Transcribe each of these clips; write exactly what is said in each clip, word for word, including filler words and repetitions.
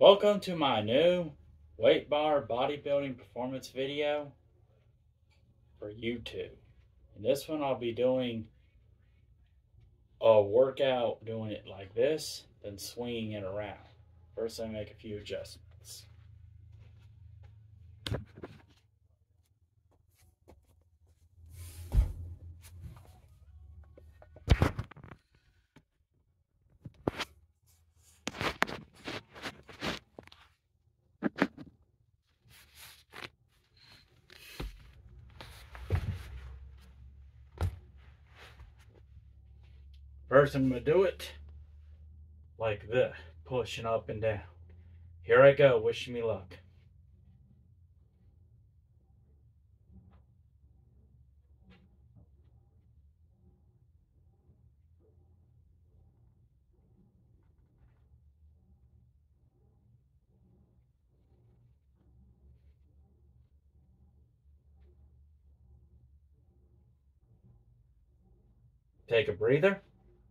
Welcome to my new weight bar bodybuilding performance video for YouTube. In this one I'll be doing a workout doing it like this, then swinging it around. First I make a few adjustments. First I'm going to do it like this, pushing up and down. Here I go, wish me luck. Take a breather.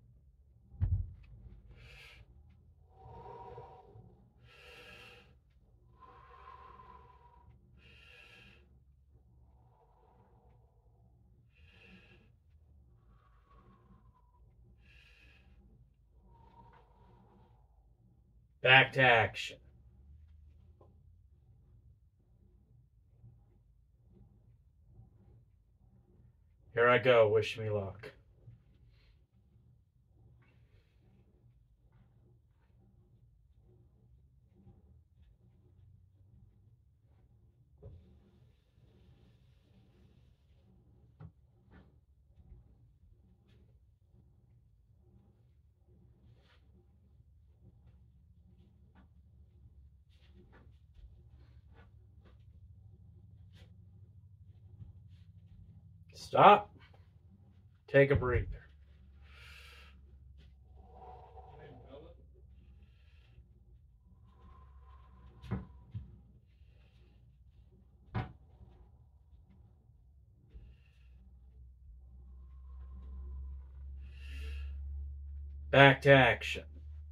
Back to action. Here I go, wish me luck. Stop. Take a breather. Back to action.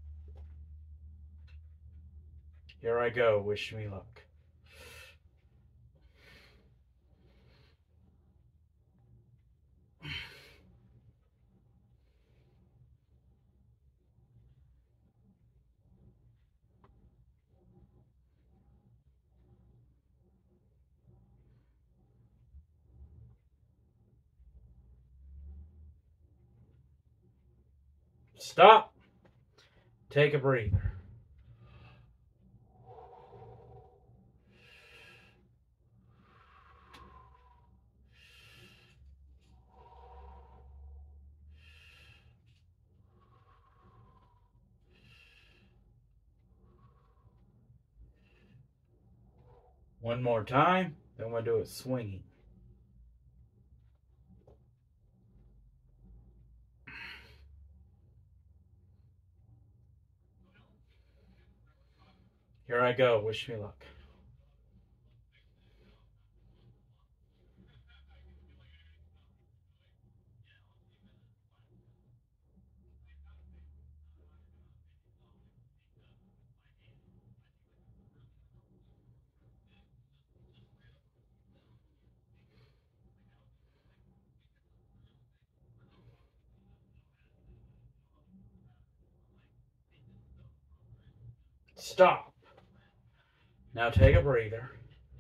Here I go, wish me luck. Stop. Take a breather. One more time, then we'll do it swinging. Here I go, wish me luck. Stop. Now take a breather.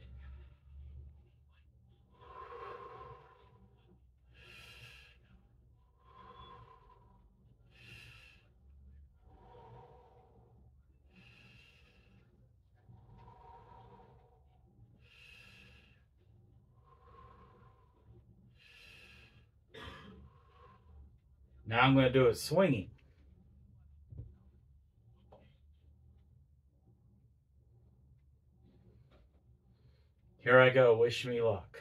Now I'm going to do it swinging. Here I go, wish me luck.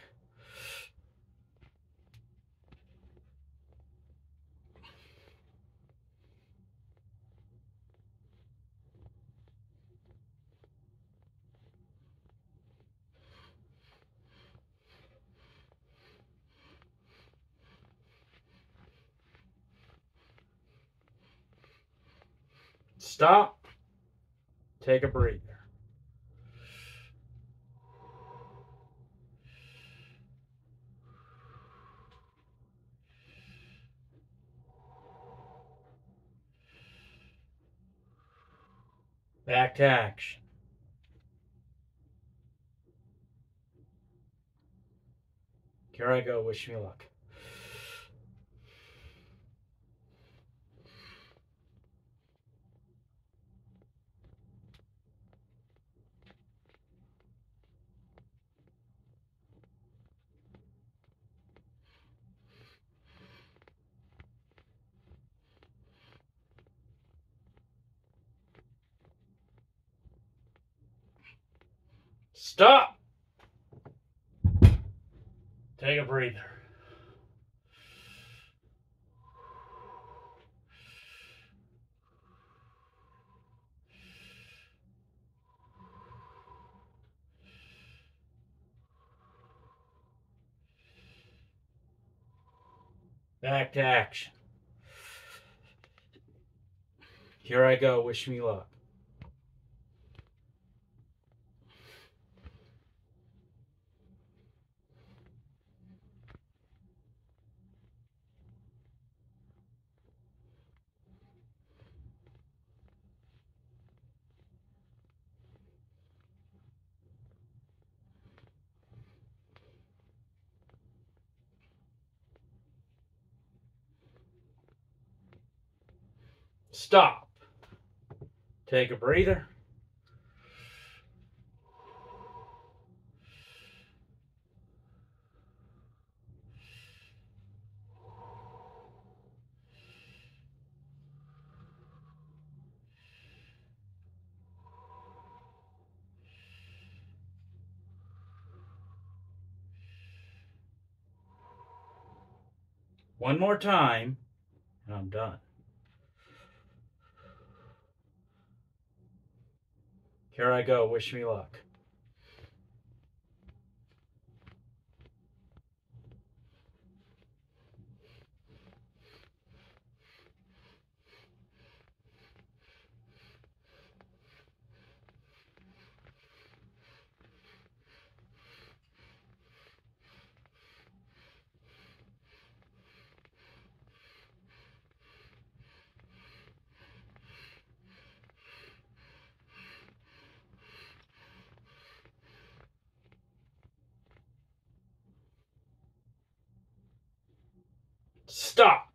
Stop. Take a breather. Back to action. Here I go. Wish me luck. Stop. Take a breather. Back to action. Here I go. Wish me luck. Stop. Take a breather. One more time, and I'm done. Here I go. Wish me luck. Stop.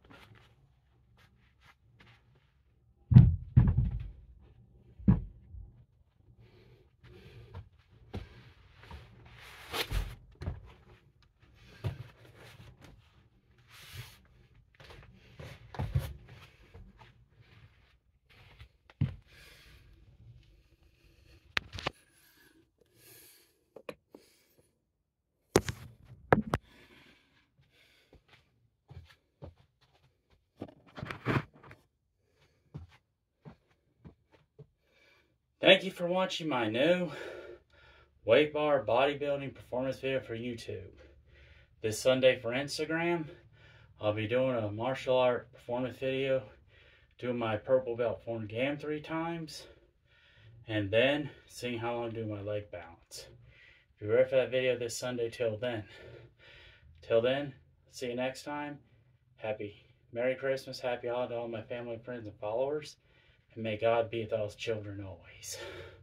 Thank you for watching my new weight bar bodybuilding performance video for YouTube. This Sunday for Instagram, I'll be doing a martial art performance video, doing my purple belt form gam three times, and then seeing how long I do my leg balance. Be ready for that video this Sunday. Till then, till then, see you next time. Happy Merry Christmas, Happy Holiday to all my family, friends, and followers. And may God be with all his children always.